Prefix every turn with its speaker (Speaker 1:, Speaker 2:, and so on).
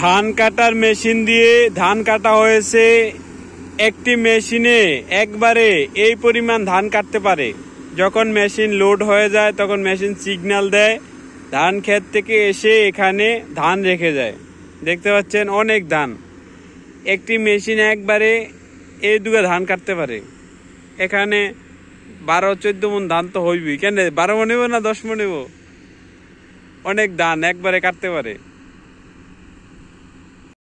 Speaker 1: ধান কাটার মেশিন দিয়ে ধান কাটা হয়েছে। একটি মেশিনে একবারে এই পরিমাণ ধান কাটতে পারে। যখন মেশিন লোড হয়ে যায় তখন মেশিন সিগন্যাল দেয়, ধান ক্ষেত থেকে এসে এখানে ধান রেখে যায়। দেখতে পাচ্ছেন অনেক ধান। একটি মেশিন একবারে এই দুগা ধান কাটতে পারে। এখানে 12-14 মণ ধান তো হইবই। কেন 12 মণ নেব না 10 মণ নেব? অনেক ধান একবারে কাটতে পারে।